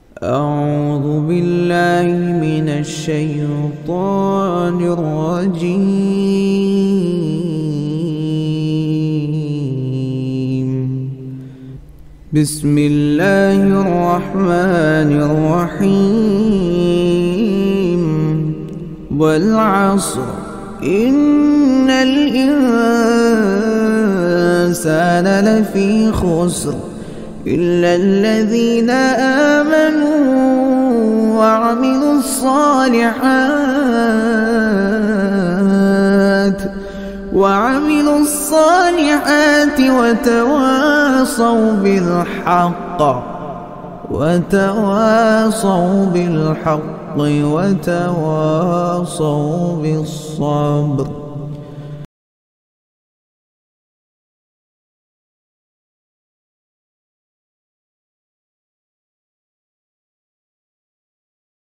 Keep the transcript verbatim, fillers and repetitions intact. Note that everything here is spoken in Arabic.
أعوذ بالله من الشيطان الرجيم. بسم الله الرحمن الرحيم. والعصر إن الإنسان لفي خسر إلا الذين آمنوا وعملوا الصالحات وعملوا الصالحات وتواصوا بالحق وتواصوا بالحق وتواصوا بالصبر.